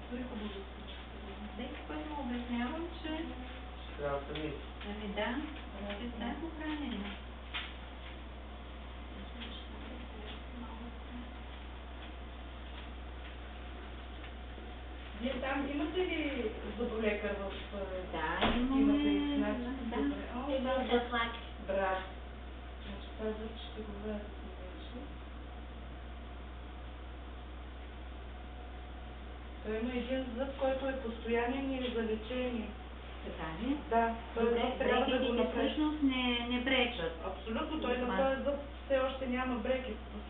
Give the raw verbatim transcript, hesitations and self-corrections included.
Дори хубаво да се. Всеки път му обяснявам, че... Ще трябва да мисли. Ами да, ще стане хранение. Вие там имате ли зъболекар в... Да, имаме... Да. О, да, флаг. Браво. Значи казва, че ще го влязат вече. Той има един зъб, който е постоянен и е за лечение. Така ли? Да, той зъб трябва да го брекетите всъщност не, не пречат. Абсолютно, той на този зъб все още няма брекет.